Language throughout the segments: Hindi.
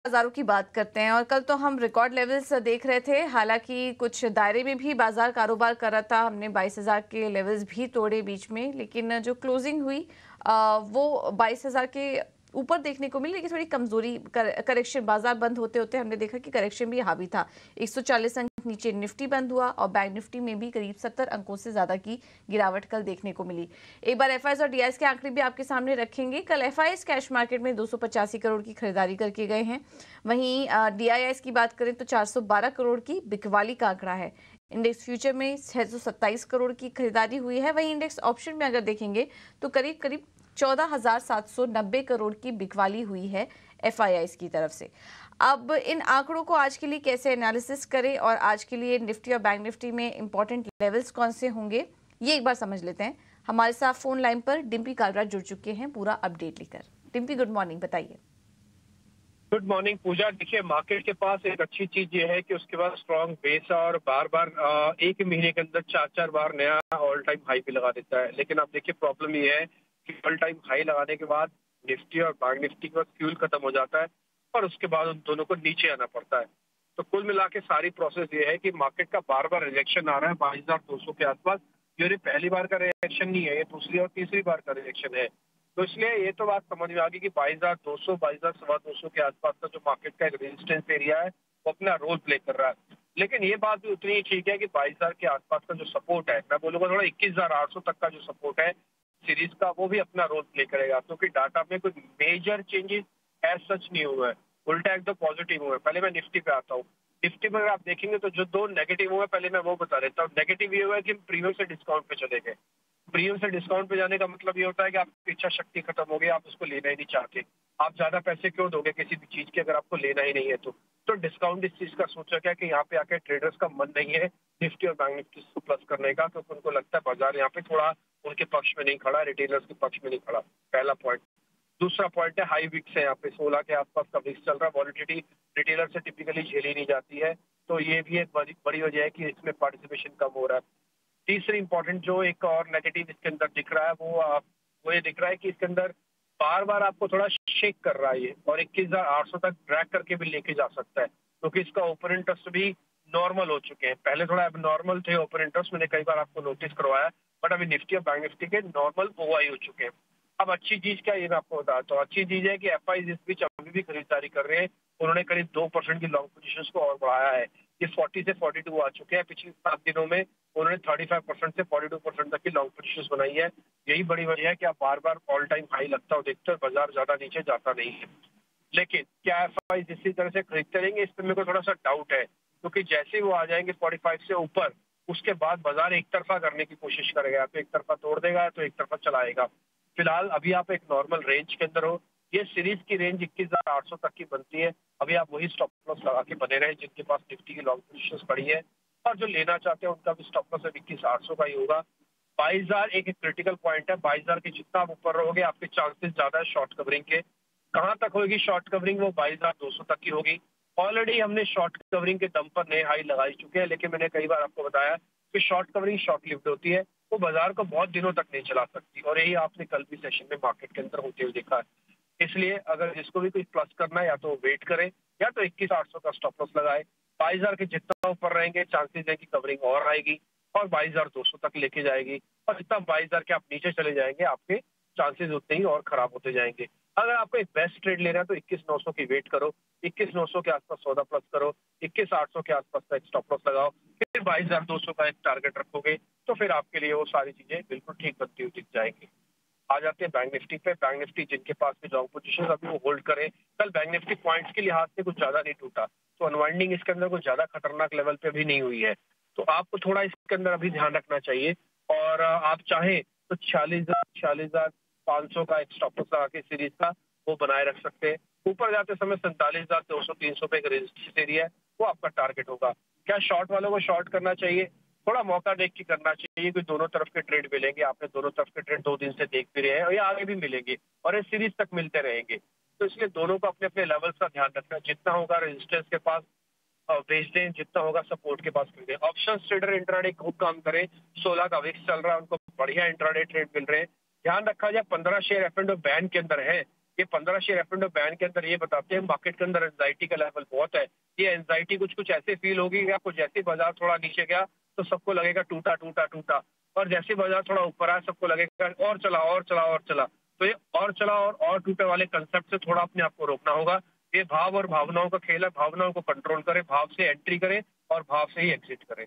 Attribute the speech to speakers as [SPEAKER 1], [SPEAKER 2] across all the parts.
[SPEAKER 1] बाजारों की बात करते हैं और कल तो हम रिकॉर्ड लेवल्स देख रहे थे। हालांकि कुछ दायरे में भी बाजार कारोबार कर रहा था, हमने 22,000 के लेवल्स भी तोड़े बीच में, लेकिन जो क्लोजिंग हुई वो 22,000 के ऊपर देखने को मिली, लेकिन थोड़ी कमजोरी करेक्शन बाजार बंद होते होते हमने देखा कि करेक्शन भी हावी था। 140 अंक नीचे निफ्टी बंद हुआ और बैंक निफ्टी में भी करीब 70 अंकों से ज्यादा की गिरावट कल देखने को मिली। एक बार एफआईएस और डीआईएस के आंकड़े भी आपके सामने रखेंगे। कल एफआईएस कैश मार्केट में 285 करोड़ की खरीदारी करके गए हैं। वहीं डीआईएस की बात करें तो 412 करोड़ की बिकवाली का आंकड़ा है। इंडेक्स फ्यूचर में 627 करोड़ की खरीदारी हुई है। वहीं इंडेक्स ऑप्शन में अगर देखेंगे तो करीब करीब 14,790 करोड़ की बिकवाली हुई है एफआईआईस की तरफ से। अब इन आंकड़ों को आज के लिए कैसे एनालिसिस करें और आज के लिए निफ्टी और बैंक निफ्टी में इंपॉर्टेंट लेवल्स कौन से होंगे, ये एक बार समझ लेते हैं। हमारे साथ फोन लाइन पर डिम्पी कालरा जुड़ चुके हैं पूरा अपडेट लेकर। डिम्पी, गुड मॉर्निंग, बताइए।
[SPEAKER 2] Good morning Pooja. देखिए, मार्केट के पास एक अच्छी चीज ये है कि उसके पास स्ट्रॉन्ग बेस है और बार बार एक महीने के अंदर चार चार बार नया ऑल टाइम हाई भी लगा देता है। लेकिन अब देखिए, प्रॉब्लम ये है कि ऑल टाइम हाई लगाने के बाद निफ्टी और बैंक निफ्टी के पास फ्यूल खत्म हो जाता है और उसके बाद उन दोनों को नीचे आना पड़ता है। तो कुल मिला के सारी प्रोसेस ये है कि मार्केट का बार बार रिजेक्शन आ रहा है 22,200 के आसपास। ये पहली बार का रिजेक्शन नहीं है, ये दूसरी और तीसरी बार का रिजेक्शन है। तो इसलिए ये तो बात समझ में आ गई कि 22,200 22,200 के आसपास का जो मार्केट का एक रेजिस्टेंस एरिया है वो अपना रोल प्ले कर रहा है। लेकिन ये बात भी उतनी ही ठीक है कि 22,000 के आसपास का जो सपोर्ट है, मैं बोलूंगा थोड़ा 21,800 तक का जो सपोर्ट है सीरीज का, वो भी अपना रोल प्ले करेगा। क्योंकि डाटा में कोई मेजर चेंजेस एज सच नहीं हुआ है, उल्टा एकदम पॉजिटिव हुआ है। पहले मैं निफ्टी पे आता हूँ। निफ्टी में अगर आप देखेंगे तो जो दो नेगेटिव हुआ है, पहले मैं वो बता देता हूँ। नेगेटिव ये हुआ है कि प्रीमियम से डिस्काउंट पे चले गए। प्रीमियम से डिस्काउंट पे जाने का मतलब ये होता है कि आपकी इच्छा शक्ति खत्म हो गई, आप उसको लेना ही नहीं चाहते। आप ज्यादा पैसे क्यों दोगे किसी भी चीज की अगर आपको लेना ही नहीं है तो डिस्काउंट इस चीज का सोचा क्या कि यहाँ पे आके ट्रेडर्स का मन नहीं है निफ्टी और बैंक निफ्टी को प्लस करने का, क्योंकि उनको लगता है बाजार यहाँ पे थोड़ा उनके पक्ष में नहीं खड़ा, रिटेलर्स के पक्ष में नहीं खड़ा। पहला पॉइंट। दूसरा पॉइंट है हाई विक्स है, यहाँ पे 16 के आसपास का विक्स चल रहा है। वॉलिटिलिटी रिटेलर से टिपिकली झेली नहीं जाती है, तो ये भी एक बड़ी वजह है कि इसमें पार्टिसिपेशन कम हो रहा है। तीसरी इंपॉर्टेंट जो एक और नेगेटिव इसके अंदर दिख रहा है वो ये दिख रहा है कि इसके अंदर बार बार आपको थोड़ा शेक कर रहा है ये, और 21,800 तक ड्रैग करके भी लेके जा सकता है, क्योंकि इसका ओपन इंटरेस्ट भी नॉर्मल हो चुके हैं। पहले थोड़ा अब नॉर्मल थे ओपन इंटरेस्ट, मैंने कई बार आपको नोटिस करवाया, बट अभी निफ्टी और बैंक निफ्टी के नॉर्मल ओआई हो चुके हैं। अब अच्छी चीज क्या, ये मैं आपको बताता हूँ। अच्छी चीज है कि एफआई इस बीच अभी भी खरीदारी कर रहे हैं। उन्होंने करीब 2% की लॉन्ग पोजीशंस को और बढ़ाया है। ये 40 से 42 आ चुके हैं। पिछले 7 दिनों में उन्होंने 35% से 42% तक की लॉन्ग पोजीशंस बनाई है। यही बड़ी वजह है कि आप बार बार ऑल टाइम हाई लगता हो देखते हो, बाजार ज्यादा नीचे जाता नहीं है। लेकिन क्या एफआई इसी तरह से खरीदते रहेंगे, इस पर मेरे को थोड़ा सा डाउट है, क्योंकि जैसे ही वो आ जाएंगे 45 से ऊपर, उसके बाद बाजार एक तरफा करने की कोशिश करेगा। तो एक तरफा तोड़ देगा तो एक तरफा चलाएगा। फिलहाल अभी आप एक नॉर्मल रेंज के अंदर हो। ये सीरीज की रेंज 21,800 तक की बनती है। अभी आप वही स्टॉप लॉस लगा के बने रहे जिनके पास निफ्टी की लॉन्ग पोजीशंस पड़ी है, और जो लेना चाहते हैं उनका भी स्टॉप लॉस 21,800 का ही होगा। 22,000 एक क्रिटिकल पॉइंट है। 22,000 के जितना आप ऊपर रहोगे आपके चांसेस ज्यादा है शॉर्ट कवरिंग के। कहाँ तक होगी शॉर्ट कवरिंग, वो 22,200 तक की होगी। ऑलरेडी हमने शॉर्ट कवरिंग के दम पर नए हाई लगाई चुके हैं, लेकिन मैंने कई बार आपको बताया कि शॉर्ट कवरिंग शॉर्ट लिव्ड होती है, वो बाजार को बहुत दिनों तक नहीं चला सकती, और यही आपने कल भी सेशन में मार्केट के अंदर होते हुए देखा है। इसलिए अगर जिसको भी कोई प्लस करना है या तो वेट करे या तो 21,800 का स्टॉप लॉस लगाए। 22,000 के जितना ऊपर रहेंगे चांसेस है कि कवरिंग और आएगी और 22,200 तक लेके जाएगी, और जितना 22,000 के आप नीचे चले जाएंगे आपके चांसेस उतने ही और खराब होते जाएंगे। अगर आपको एक बेस्ट ट्रेड लेना है तो 21,900 की वेट करो, 21,900 के आसपास सौदा प्लस करो, 21,800 के आसपास का एक स्टॉप लॉस लगाओ, फिर 22,200 का एक टारगेट रखोगे, तो फिर आपके लिए वो सारी चीजें बिल्कुल ठीक बनती हुई दिख जाएंगी। आ जाते हैं बैंक निफ्टी पे। बैंक निफ्टी जिनके पास भी लॉन्ग पोजीशन अभी वो होल्ड करें। कल बैंक निफ्टी पॉइंट्स के लिहाज से कुछ ज्यादा नहीं टूटा, तो अनवाइंडिंग इसके अंदर कुछ ज्यादा खतरनाक लेवल पे अभी नहीं हुई है, तो आपको थोड़ा इसके अंदर अभी ध्यान रखना चाहिए। और आप चाहें तो 46,500 का एक स्टॉप लॉस लगा के सीरीज का वो बनाए रख सकते हैं। ऊपर जाते समय 47,200-300 पे एक रेजिस्टेंस एरिया है, वो आपका टारगेट होगा। क्या शॉर्ट वालों को शॉर्ट करना चाहिए? थोड़ा मौका देख के करना चाहिए, कि दोनों तरफ के ट्रेड मिलेंगे। आपने दोनों तरफ के ट्रेड 2 दिन से देख भी रहे हैं और ये आगे भी मिलेंगे और ये सीरीज तक मिलते रहेंगे। तो इसलिए दोनों को अपने अपने लेवल्स का ध्यान रखना। जितना होगा रेजिस्टेंस के पास बेच दें, जितना होगा सपोर्ट के पास खरीदें। ऑप्शन ट्रेडर इंट्राडे खूब काम करें। 16 का विक्स चल रहा है, उनको बढ़िया इंट्राडे ट्रेड मिल रहे हैं। ध्यान रखा जाए 15 शेयर एफ एंड बैन के अंदर है, ये 15 शेयर एफ&ओ बैन के अंदर ये बताते हैं मार्केट के अंदर एंजाइटी का लेवल बहुत है। ये एंजाइटी कुछ कुछ ऐसे फील होगी कि आपको जैसे बाजार थोड़ा नीचे गया तो सबको लगेगा टूटा टूटा टूटा, और जैसे बाजार थोड़ा ऊपर आया सबको लगेगा और चला और चला और चला। तो ये और चला और टूटे वाले कंसेप्ट से थोड़ा अपने आप को रोकना होगा। ये भाव और भावनाओं का खेल है, भावनाओं को कंट्रोल करें, भाव से एंट्री करें और भाव से ही एग्जिट करें।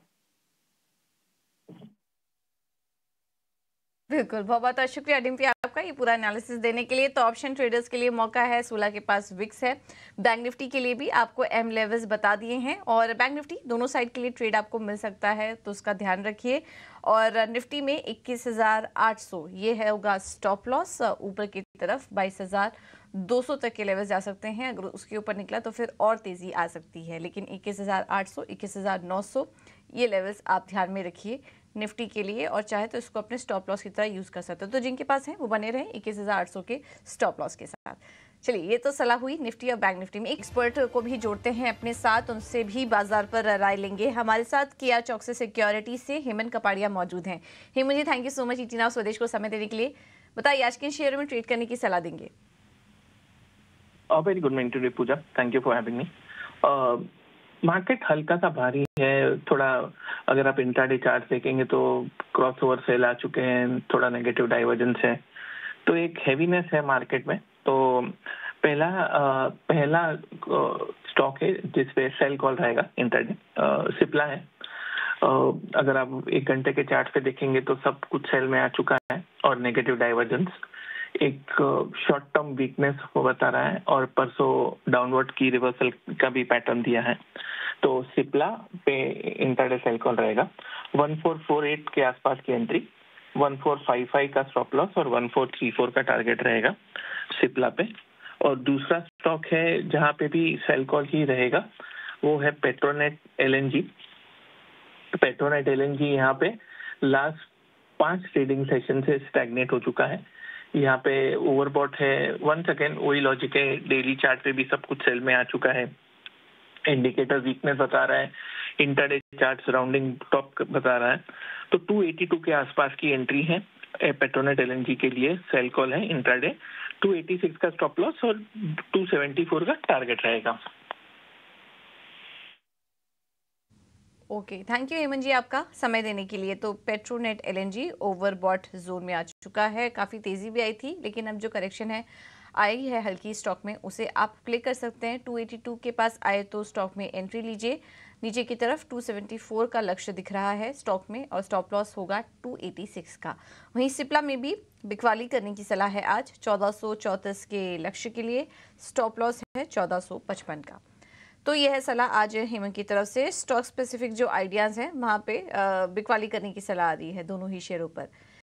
[SPEAKER 1] बिल्कुल, बहुत बहुत शुक्रिया डिम्पी आपका ये पूरा एनालिसिस देने के लिए। तो ऑप्शन ट्रेडर्स के लिए मौका है, 16 के पास विक्स है। बैंक निफ्टी के लिए भी आपको एम लेवल्स बता दिए हैं, और बैंक निफ्टी दोनों साइड के लिए ट्रेड आपको मिल सकता है, तो उसका ध्यान रखिए। और निफ्टी में 21,800 ये है होगा स्टॉप लॉस, ऊपर की तरफ 22,200 तक के लेवल जा सकते हैं। अगर उसके ऊपर निकला तो फिर और तेजी आ सकती है, लेकिन 21,800 21,900 ये लेवल्स आप ध्यान में रखिए निफ्टी के लिए, और चाहे तो इसको अपने स्टॉप लॉस की तरह यूज कर सकते हो। तो जिनके पास है वो बने रहे 21,800 के स्टॉप लॉस के साथ। चलिए, ये तो सलाह हुई निफ्टी और बैंक निफ्टी में। एक्सपर्ट को भी जोड़ते हैं अपने साथ, उनसे भी बाजार पर राय लेंगे। हमारे साथ किया चौकसी सिक्योरिटी से हेमंत कपाड़िया मौजूद हैं। Hemant ji, thank you so much ET Now Swadesh को समय देने के लिए। बताइए, आज किन शेयरों में ट्रेड करने की सलाह देंगे?
[SPEAKER 3] Very good morning today Pooja, thank you for having me. Market हल्का सा भारी है थोड़ा। अगर आप इंट्राडे चार्ट देखेंगे तो क्रॉसओवर सेल आ चुके हैं, थोड़ा नेगेटिव डाइवर्जेंस है, तो एक हेवीनेस है मार्केट में। तो पहला स्टॉक है जिसपे सेल कॉल रहेगा इंट्राडे, सिप्ला है। अगर आप 1 घंटे के चार्ट पे देखेंगे तो सब कुछ सेल में आ चुका है और नेगेटिव डाइवर्जेंस एक शॉर्ट टर्म वीकनेस को बता रहा है, और परसों डाउनवर्ड की रिवर्सल का भी पैटर्न दिया है। तो सिप्ला पे इंट्राडे सेल कॉल रहेगा। 1448 के आसपास की एंट्री, 1455 का स्टॉप लॉस और 1434 का टारगेट रहेगा सिप्ला पे। और दूसरा स्टॉक है जहां पे भी सेल कॉल ही रहेगा, वो है पेट्रोनेट एलएनजी। पेट्रोनेट एलएनजी यहाँ पे लास्ट 5 ट्रेडिंग सेशन से स्टैग्नेट हो चुका है। यहाँ पे ओवरबॉट है। वंस अगेन वही लॉजिक है, डेली चार्ट पे भी सब कुछ सेल में आ चुका है। इंडिकेटर वीकनेस बता रहा है, इंटरडे चार्ट सराउंडिंग टॉप बता रहा है। तो 282 के आसपास की एंट्री है पेट्रोनेट एलएनजी के लिए, सेल कॉल है इंट्राडे। 286 का स्टॉप लॉस और 274 का टारगेट रहेगा।
[SPEAKER 1] Okay, thank you Hemant ji आपका समय देने के लिए। तो पेट्रोनेट एलएनजी ओवरबॉट जोन में आ चुका है, काफ़ी तेज़ी भी आई थी, लेकिन अब जो करेक्शन है आई है हल्की स्टॉक में, उसे आप प्ले कर सकते हैं। 282 के पास आए तो स्टॉक में एंट्री लीजिए। नीचे की तरफ 274 का लक्ष्य दिख रहा है स्टॉक में, और स्टॉप लॉस होगा 286 का। वहीं सिप्ला में भी बिकवाली करने की सलाह है आज 1434 के लक्ष्य के लिए, स्टॉप लॉस है 1455 का। तो यह है सलाह आज हेमंत की तरफ से। स्टॉक स्पेसिफिक जो आइडियाज़ हैं वहाँ पे बिकवाली करने की सलाह आ रही है दोनों ही शेयरों पर।